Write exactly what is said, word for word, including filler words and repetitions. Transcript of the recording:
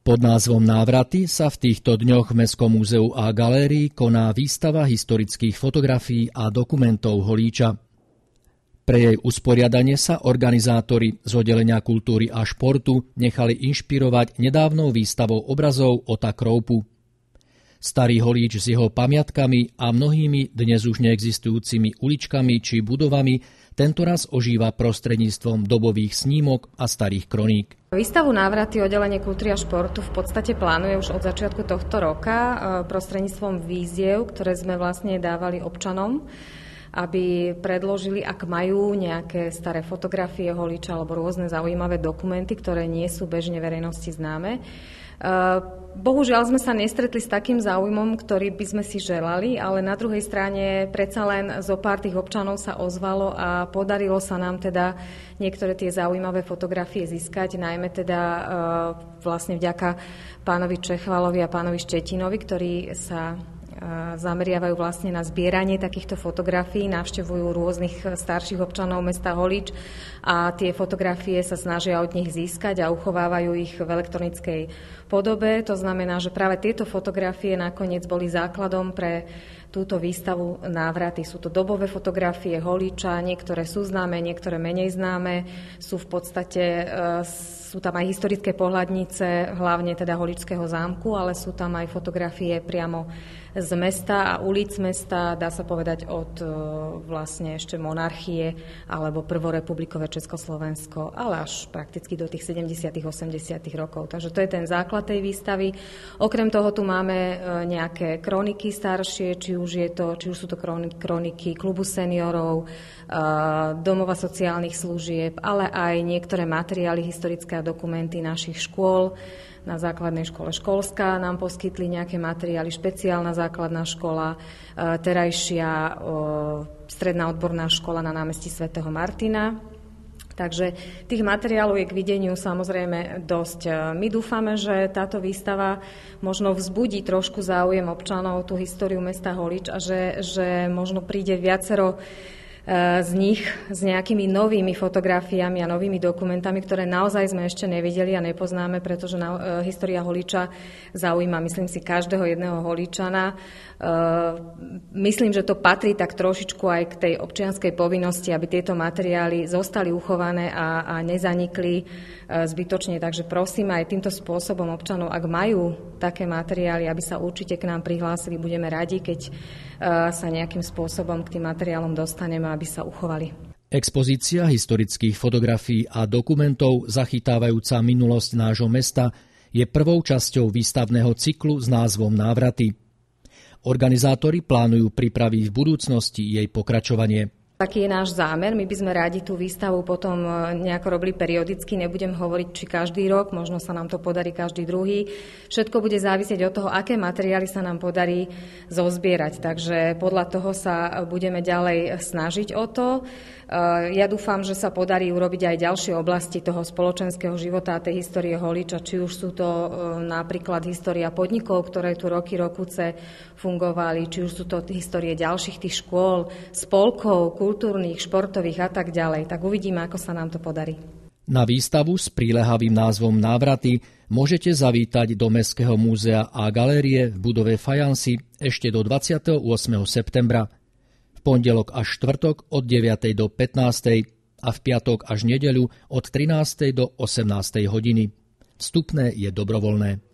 Pod názvom Návraty sa v týchto dňoch v Mestskom múzeu a galérii koná výstava historických fotografií a dokumentov Holíča. Pre jej usporiadanie sa organizátori z oddelenia kultúry a športu nechali inšpirovať nedávnou výstavou obrazov Ota Kroupu. Starý Holíč s jeho pamiatkami a mnohými dnes už neexistujúcimi uličkami či budovami tentoraz ožíva prostredníctvom dobových snímok a starých kroník. Výstavu Návraty oddelenie kultúry a športu v podstate plánuje už od začiatku tohto roka prostredníctvom výziev, ktoré sme vlastne dávali občanom, aby predložili, ak majú nejaké staré fotografie Holíča alebo rôzne zaujímavé dokumenty, ktoré nie sú bežne verejnosti známe. Bohužiaľ sme sa nestretli s takým záujmom, ktorý by sme si želali, ale na druhej strane predsa len zo pár tých občanov sa ozvalo a podarilo sa nám teda niektoré tie zaujímavé fotografie získať, najmä teda vlastne vďaka pánovi Čechvalovi a pánovi Štetinovi, ktorí sa zameriavajú vlastne na zbieranie takýchto fotografií, navštevujú rôznych starších občanov mesta Holíč a tie fotografie sa snažia od nich získať a uchovávajú ich v elektronickej podobe. To znamená, že práve tieto fotografie nakoniec boli základom pre túto výstavu Návraty. Sú to dobové fotografie Holíča, niektoré sú známe, niektoré menej známe, sú v podstate sú tam aj historické pohľadnice, hlavne teda Holíčského zámku, ale sú tam aj fotografie priamo z mesta a ulic mesta, dá sa povedať od vlastne ešte monarchie alebo prvorepublikové Československo, ale až prakticky do tých sedemdesiatych osemdesiatych rokov. Takže to je ten základ tej výstavy. Okrem toho tu máme nejaké kroniky staršie, či už je to, či už sú to kroniky klubu seniorov, domova sociálnych služieb, ale aj niektoré materiály, historické a dokumenty našich škôl. Na základnej škole Školská nám poskytli nejaké materiály, špeciálna základná škola, terajšia stredná odborná škola na námestí svätého Martina. Takže tých materiálov je k videniu samozrejme dosť. My dúfame, že táto výstava možno vzbudí trošku záujem občanov, tú históriu mesta Holíč a že, že možno príde viacero z nich s nejakými novými fotografiami a novými dokumentami, ktoré naozaj sme ešte nevideli a nepoznáme, pretože na, e, história Holíča zaujíma, myslím si, každého jedného Holíčana. E, myslím, že to patrí tak trošičku aj k tej občianskej povinnosti, aby tieto materiály zostali uchované a, a nezanikli e, zbytočne. Takže prosím aj týmto spôsobom občanov, ak majú také materiály, aby sa určite k nám prihlásili. Budeme radi, keď e, sa nejakým spôsobom k tým materiálom dostaneme, aby sa uchovali. Expozícia historických fotografií a dokumentov zachytávajúca minulosť nášho mesta je prvou časťou výstavného cyklu s názvom Návraty. Organizátori plánujú pripraviť v budúcnosti jej pokračovanie. Taký je náš zámer. My by sme radi tú výstavu potom nejako robili periodicky. Nebudem hovoriť, či každý rok, možno sa nám to podarí každý druhý. Všetko bude závisieť od toho, aké materiály sa nám podarí zozbierať. Takže podľa toho sa budeme ďalej snažiť o to. Ja dúfam, že sa podarí urobiť aj ďalšie oblasti toho spoločenského života a tej histórie Holíča, či už sú to napríklad história podnikov, ktoré tu roky rokuce fungovali, či už sú to histórie ďalších tých škôl, spolkov, kultúrnych, športových a tak ďalej. Tak uvidíme, ako sa nám to podarí. Na výstavu s prílehavým názvom Návraty môžete zavítať do Mestského múzea a galérie v budove Fajansi ešte do dvadsiateho ôsmeho septembra. V pondelok až štvrtok od deviatej do pätnástej a v piatok až nedeľu od trinástej do osemnástej hodiny. Vstupné je dobrovoľné.